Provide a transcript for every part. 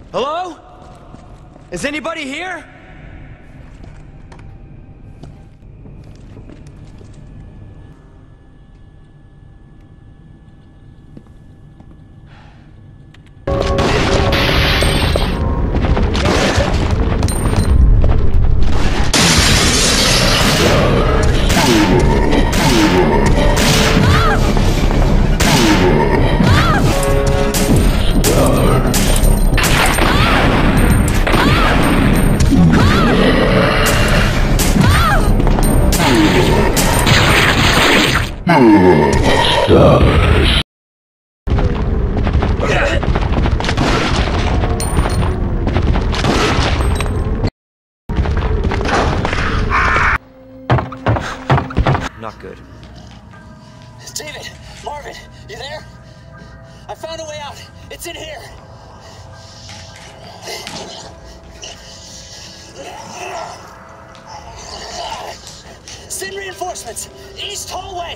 Hello? Is anybody here? Not good. David! Marvin! You there? I found a way out! It's in here! Send reinforcements! East hallway!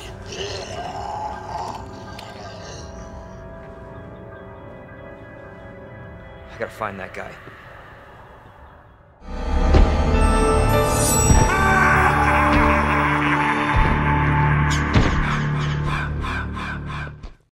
I gotta find that guy.